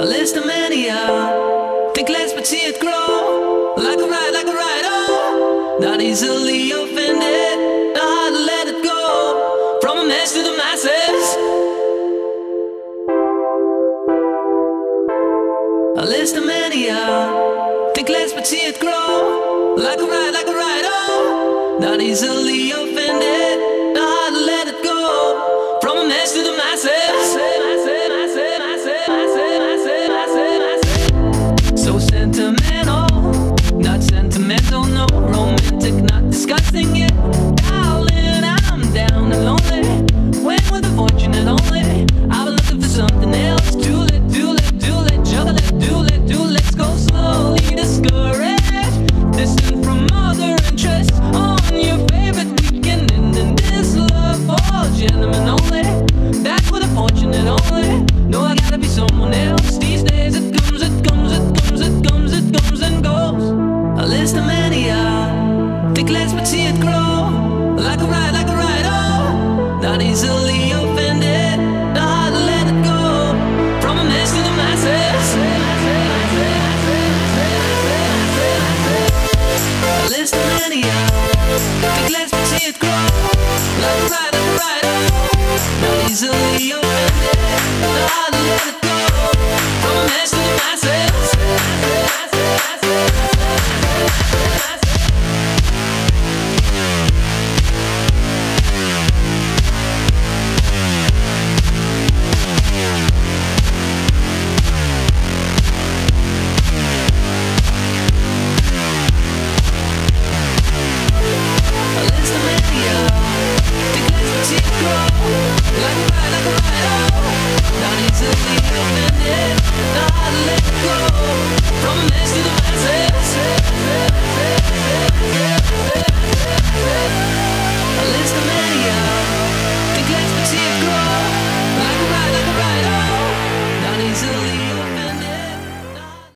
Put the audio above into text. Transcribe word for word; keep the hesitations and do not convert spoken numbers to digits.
A list of mania. Think less but see it grow. Like a ride, like a ride, oh. Not easily offended. Know how to let it go. From a mess to the masses. A list of mania. Think less but see it grow. Like a ride, like a ride, oh. Not easily offended. Know how to let it go. From a mess to the masses. So sentimental, not sentimental, no. Romantic, not disgusting yet. Darling, I'm down and lonely. When with the fortunate only. I've been looking for something else. Too late, too late, too late. Juggle it, too late, too late. Let's go slowly, discouraged. Distant from other interests. On your favorite weekend, and in this love for gentlemen only. That's for the fortunate only. No, I gotta be someone else. These days it comes, it comes, it comes, it comes, it comes and goes. A list of mania. Think less but see it grow. Like a ride, like a ride, oh. Not easily offended. Know how to let it go. From a mess to the masses. A list of mania. Think less but see it grow. Like a ride, like a ride, oh. Not easily offended. Know how to let it go. From a mess to the masses. From a mess to the